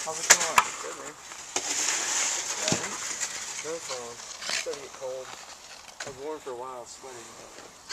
How's it going? Good, man. Ready? No phone. It's starting to get cold. I was warm for a while, sweating.